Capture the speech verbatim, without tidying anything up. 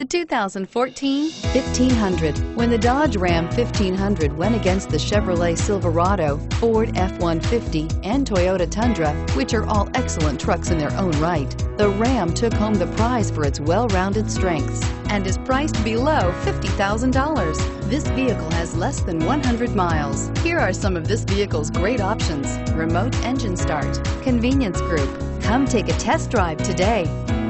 The two thousand fourteen fifteen hundred. When the Dodge Ram fifteen hundred went against the Chevrolet Silverado, Ford F one fifty, and Toyota Tundra, which are all excellent trucks in their own right, the Ram took home the prize for its well-rounded strengths and is priced below fifty thousand dollars. This vehicle has less than one hundred miles. Here are some of this vehicle's great options: remote engine start, convenience group. Come take a test drive today.